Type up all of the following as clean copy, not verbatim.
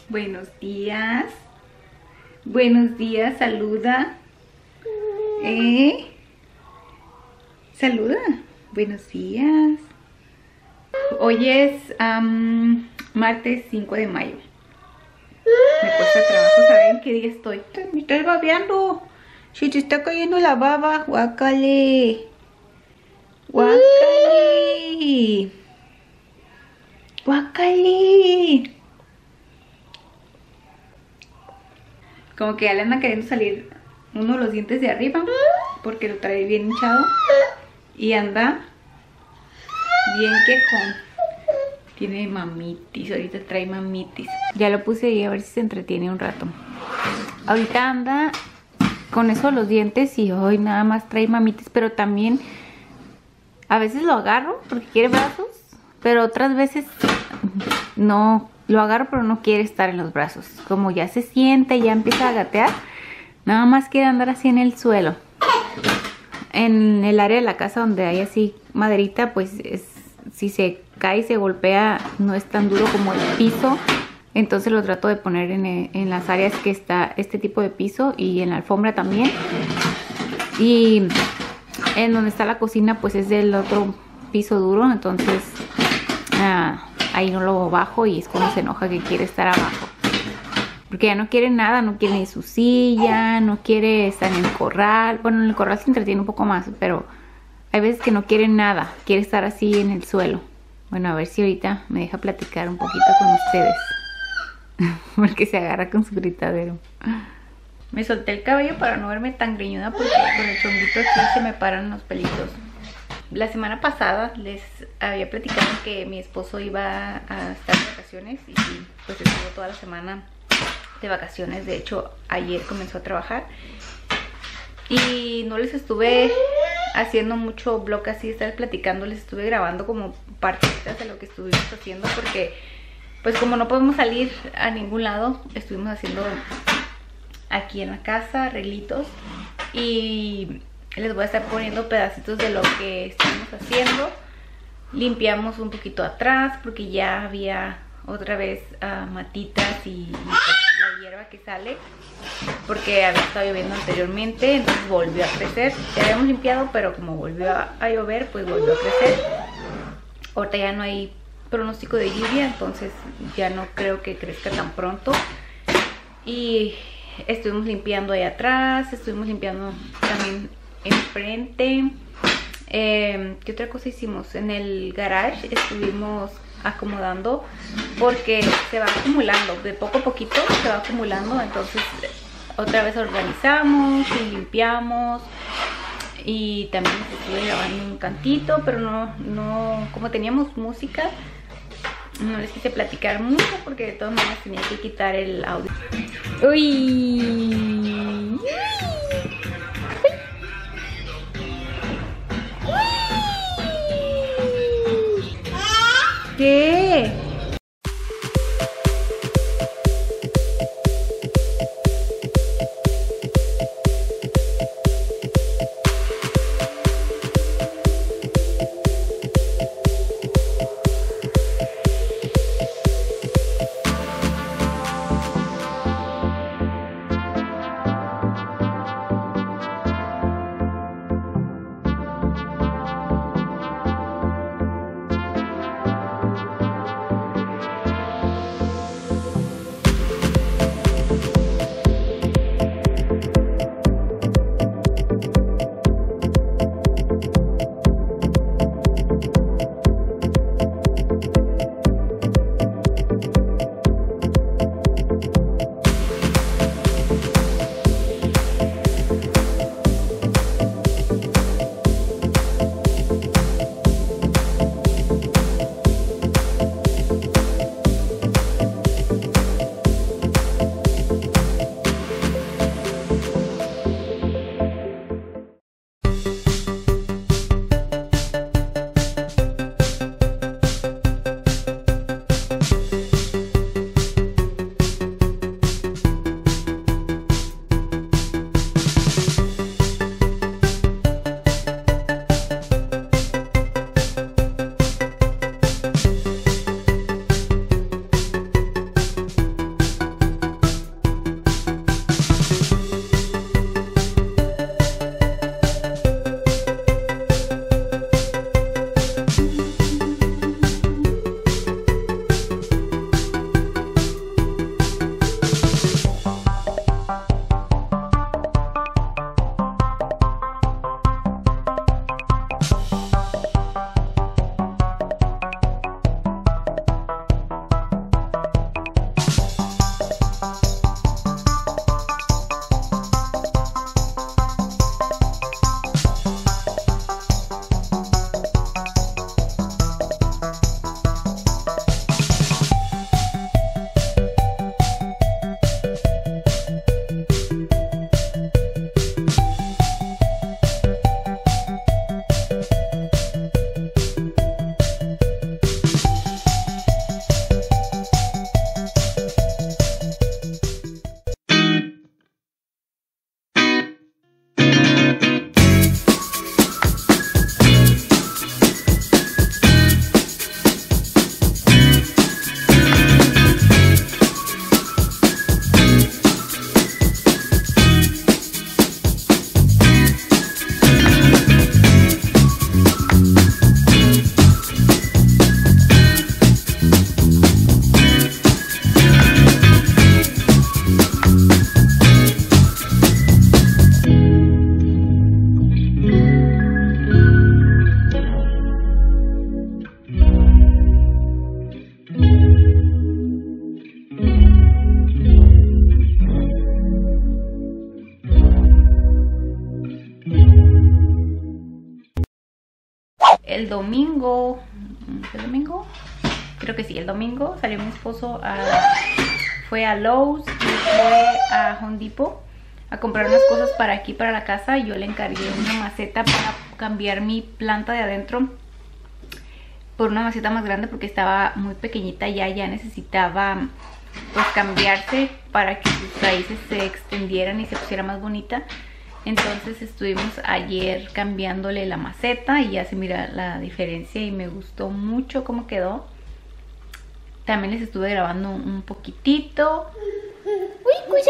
Buenos días. Buenos días, saluda. Saluda. Buenos días. Hoy es martes 5 de mayo. Me cuesta trabajo saber en qué día estoy. Me estás babeando. Si te está cayendo la baba, guácale. Guácale. Guácale. Como que ya le anda queriendo salir uno de los dientes de arriba, porque lo trae bien hinchado y anda bien quejón. Tiene mamitis, ahorita trae mamitis. Ya lo puse ahí a ver si se entretiene un rato. Ahorita anda con eso los dientes y hoy nada más trae mamitis, pero también a veces lo agarro porque quiere brazos, pero otras veces no. Lo agarro pero no quiere estar en los brazos. Como ya se sienta y ya empieza a gatear, nada más quiere andar así en el suelo. En el área de la casa donde hay así maderita, pues si se cae y se golpea no es tan duro como el piso. Entonces lo trato de poner en las áreas que está este tipo de piso y en la alfombra también. Y en donde está la cocina pues es del otro piso duro, entonces ahí no lo bajo y es como se enoja que quiere estar abajo. Porque ya no quiere nada, no quiere ni su silla, no quiere estar en el corral. Bueno, en el corral se entretiene un poco más, pero hay veces que no quiere nada, quiere estar así en el suelo. Bueno, a ver si ahorita me deja platicar un poquito con ustedes. Porque se agarra con su gritadero. Me solté el cabello para no verme tan greñuda porque con el chonguito aquí se me paran los pelitos. La semana pasada les había platicado que mi esposo iba a estar de vacaciones y sí, pues estuvo toda la semana de vacaciones. De hecho, ayer comenzó a trabajar y no les estuve haciendo mucho vlog así, estar platicando. Les estuve grabando como partitas de lo que estuvimos haciendo porque pues como no podemos salir a ningún lado, estuvimos haciendo aquí en la casa arreglitos y les voy a estar poniendo pedacitos de lo que estamos haciendo. Limpiamos un poquito atrás porque ya había otra vez matitas y pues, la hierba que sale porque había estado lloviendo anteriormente, entonces volvió a crecer. Ya habíamos limpiado, pero como volvió a llover, pues volvió a crecer. Ahorita ya no hay pronóstico de lluvia, entonces ya no creo que crezca tan pronto. Y estuvimos limpiando ahí atrás, estuvimos limpiando también enfrente. ¿Qué otra cosa hicimos? En el garage estuvimos acomodando porque se va acumulando, de poco a poquito se va acumulando, entonces otra vez organizamos y limpiamos. Y también estuve grabando un cantito, pero no, como teníamos música, no les quise platicar mucho porque de todas maneras tenía que quitar el audio. ¡Uy! ¿Qué? el domingo. ¿El domingo? Creo que sí, el domingo salió mi esposo fue a Lowe's y fue a Home Depot a comprar unas cosas para aquí, para la casa. Y yo le encargué una maceta para cambiar mi planta de adentro por una maceta más grande porque estaba muy pequeñita, ya necesitaba pues cambiarse para que sus raíces se extendieran y se pusiera más bonita. Entonces estuvimos ayer cambiándole la maceta y ya se mira la diferencia y me gustó mucho cómo quedó. También les estuve grabando un poquitito. Uy, cuya.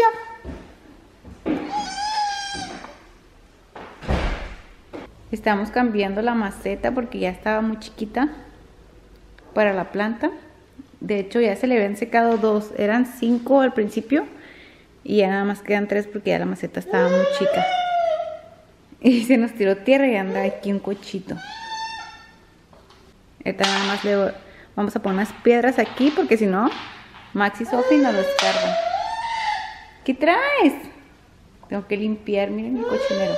Estamos cambiando la maceta porque ya estaba muy chiquita para la planta. De hecho ya se le habían secado 2, eran 5 al principio y ya nada más quedan 3 porque ya la maceta estaba muy chica. Y se nos tiró tierra y anda aquí un cochito. Ahorita nada más le vamos a poner unas piedras aquí porque si no Max y Sophie nos lo descargan. ¿Qué traes? Tengo que limpiar, miren mi cochinero.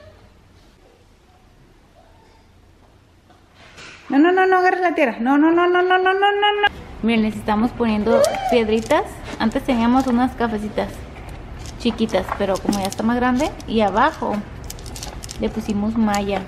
No, agarres la tierra. No. Miren, les estamos poniendo piedritas. Antes teníamos unas cafecitas chiquitas, pero como ya está más grande. Y abajo le pusimos malla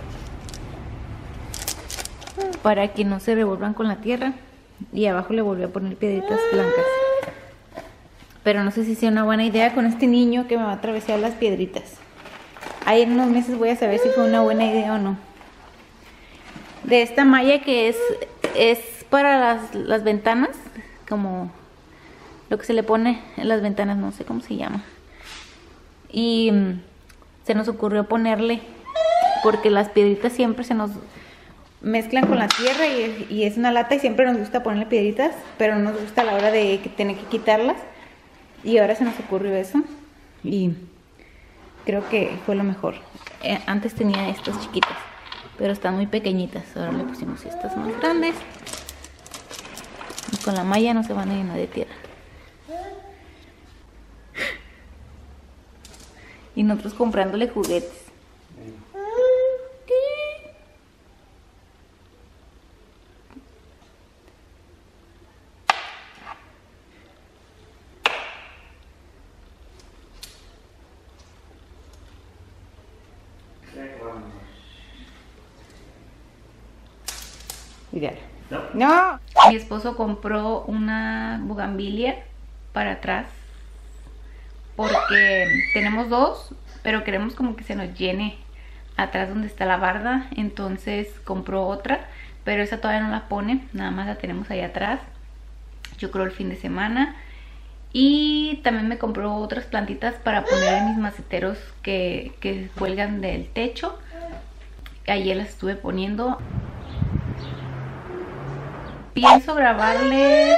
para que no se revuelvan con la tierra. Y abajo le volví a poner piedritas blancas. Pero no sé si sea una buena idea con este niño que me va a atravesar las piedritas. Ahí en unos meses voy a saber si fue una buena idea o no. De esta malla que es para las ventanas, como lo que se le pone en las ventanas, no sé cómo se llama. Y se nos ocurrió ponerle, porque las piedritas siempre se nos mezclan con la tierra y es una lata y siempre nos gusta ponerle piedritas, pero no nos gusta a la hora de tener que quitarlas. Y ahora se nos ocurrió eso y creo que fue lo mejor. Antes tenía estas chiquitas, pero están muy pequeñitas. Ahora le pusimos estas más grandes. Y con la malla no se van a llenar de tierra. Y nosotros comprándole juguetes. No. Mi esposo compró una bugambilia para atrás porque tenemos 2, pero queremos como que se nos llene atrás donde está la barda. Entonces compró otra, pero esa todavía no la pone, nada más la tenemos ahí atrás. Yo creo el fin de semana. Y también me compró otras plantitas para poner en mis maceteros que cuelgan del techo. Ayer las estuve poniendo. Pienso grabarles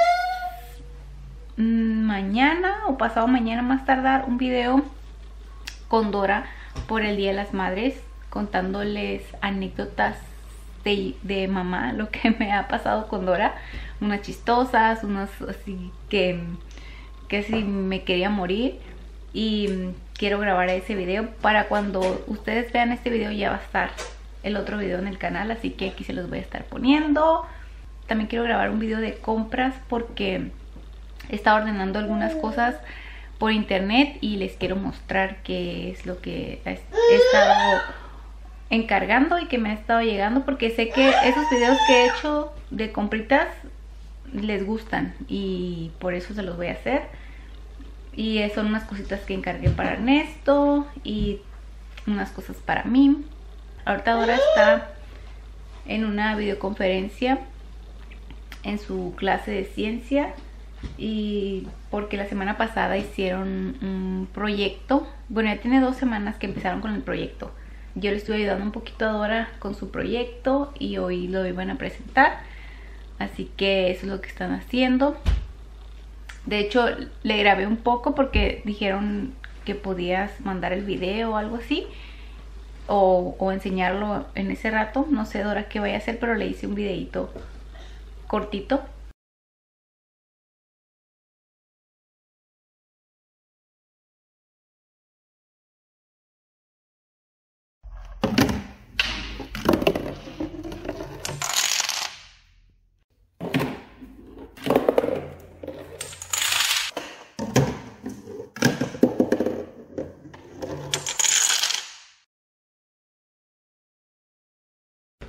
mañana o pasado mañana más tardar un video con Dora por el Día de las Madres, contándoles anécdotas de mamá, lo que me ha pasado con Dora, unas chistosas, unas así que si me quería morir. Y quiero grabar ese video para cuando ustedes vean este video ya va a estar el otro video en el canal, así que aquí se los voy a estar poniendo. También quiero grabar un video de compras porque he estado ordenando algunas cosas por internet y les quiero mostrar qué es lo que he estado encargando y que me ha estado llegando, porque sé que esos videos que he hecho de compritas les gustan y por eso se los voy a hacer. Y son unas cositas que encargué para Ernesto y unas cosas para mí. Ahorita Dora está en una videoconferencia en su clase de ciencia, y porque la semana pasada hicieron un proyecto. Bueno, ya tiene 2 semanas que empezaron con el proyecto. Yo le estuve ayudando un poquito a Dora con su proyecto y hoy lo iban a presentar, así que eso es lo que están haciendo. De hecho le grabé un poco porque dijeron que podías mandar el video o algo así, o enseñarlo en ese rato. No sé Dora qué vaya a hacer, pero le hice un videito cortito.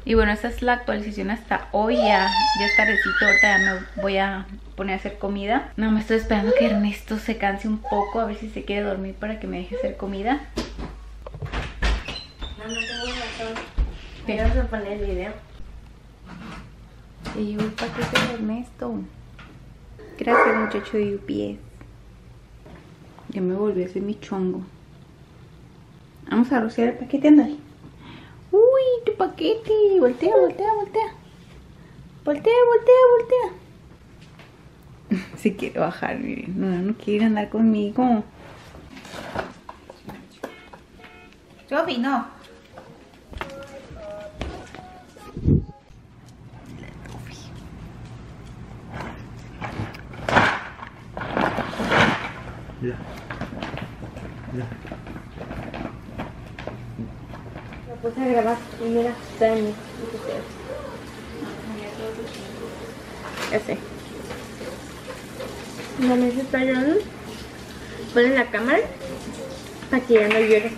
Y bueno, esta es la actualización hasta hoy. Ya es tardecito, ahorita ya me voy a poner a hacer comida. No, me estoy esperando que Ernesto se canse un poco, a ver si se quiere dormir para que me deje hacer comida. No tengo razón. Vamos a poner el video. Y un paquete de Ernesto. Gracias, muchacho de UPS. Ya me volví a hacer mi chongo. Vamos a rociar el paquete, ándale. Uy, tu paquete. Voltea, voltea, voltea. Voltea, voltea, voltea. Si quiere bajar, miren. No quiere andar conmigo. Sofi, no. Ya. Ya. Me puse a grabar y mira, está en mí. Ya sé. La mesa está llorando. Ponen la cámara para que ya no llore.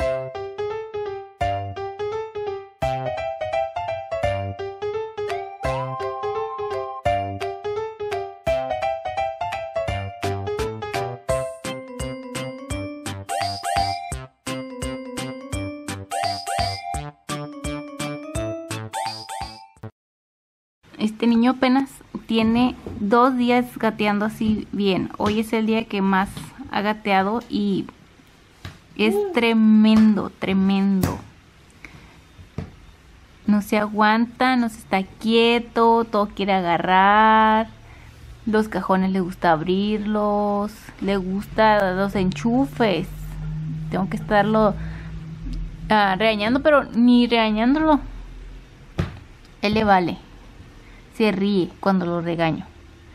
Este niño apenas tiene 2 días gateando así bien. Hoy es el día que más ha gateado y es tremendo, tremendo. No se aguanta, no se está quieto, todo quiere agarrar. Los cajones le gusta abrirlos, le gusta los enchufes. Tengo que estarlo regañando, pero ni regañándolo. Él le vale. Se ríe cuando lo regaño.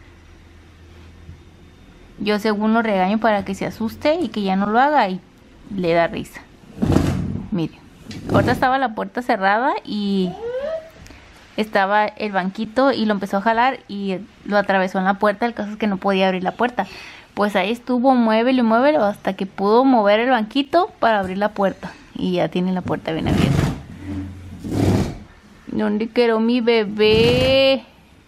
Yo según lo regaño para que se asuste y que ya no lo haga y le da risa. Miren, ahorita estaba la puerta cerrada y estaba el banquito y lo empezó a jalar y lo atravesó en la puerta. El caso es que no podía abrir la puerta. Pues ahí estuvo, muévelo y muévelo hasta que pudo mover el banquito para abrir la puerta. Y ya tiene la puerta bien abierta. ¿Dónde quedó mi bebé?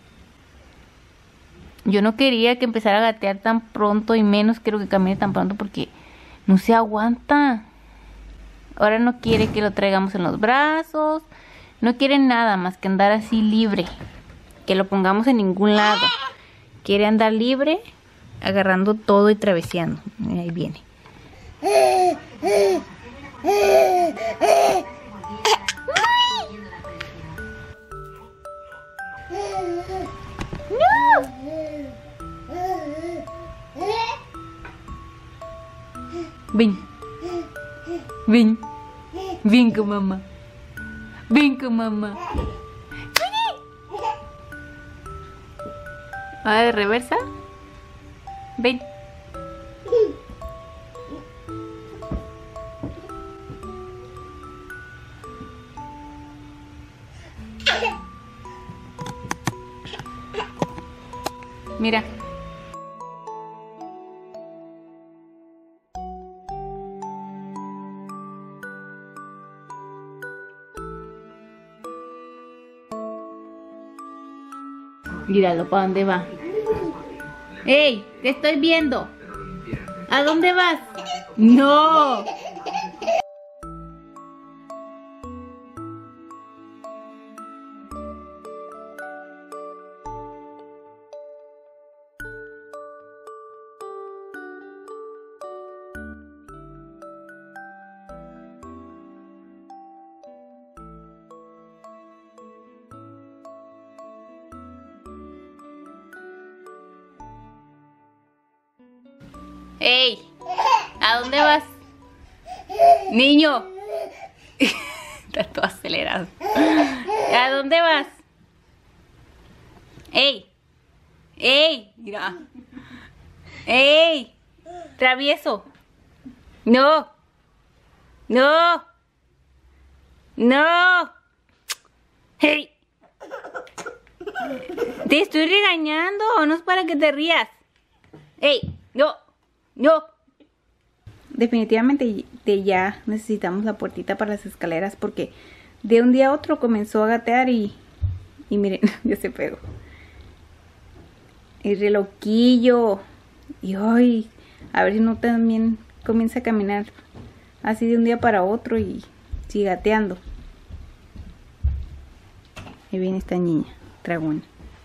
Yo no quería que empezara a gatear tan pronto y menos quiero que camine tan pronto porque no se aguanta. Ahora no quiere que lo traigamos en los brazos. No quiere nada más que andar así libre. Que lo pongamos en ningún lado. Quiere andar libre, agarrando todo y traveseando. Y ahí viene. Ven. Ven. Ven con mamá. Ven con mamá. Ahora de reversa. Ven. Mira. Míralo, ¿para dónde va? ¡Ey! ¡Te estoy viendo! ¿A dónde vas? ¡No! ¡Ey! ¿A dónde vas? ¡Niño! Está todo acelerado. ¿A dónde vas? ¡Ey! ¡Ey! Mira. ¡Ey! ¡Travieso! ¡No! ¡No! ¡No! ¡Hey! Te estoy regañando, no es para que te rías. ¡Ey! ¡No! ¡No! Definitivamente ya necesitamos la puertita para las escaleras porque De un día a otro comenzó a gatear y miren, ya se pegó. Es re loquillo. Y hoy, a ver si no también comienza a caminar así de un día para otro y sigue gateando. Ahí viene esta niña, dragón.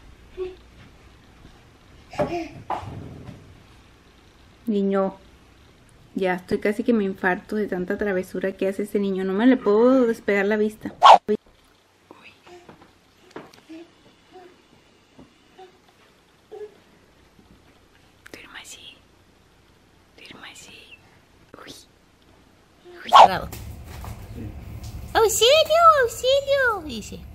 Niño, ya estoy casi que me infarto de tanta travesura que hace este niño. No me le puedo despegar la vista. Duerma así. Duerma así. Uy. Uy. ¡Auxilio! ¡Auxilio! Dice.